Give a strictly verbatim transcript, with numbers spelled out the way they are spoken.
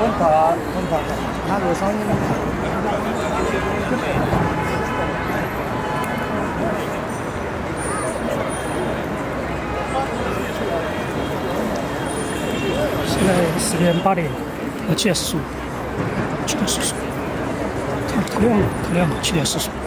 滚烫，滚烫，哪个声音？ 现在时间八点，呃七点四十五，七点四十五，太太亮了，太亮了，七点四十五。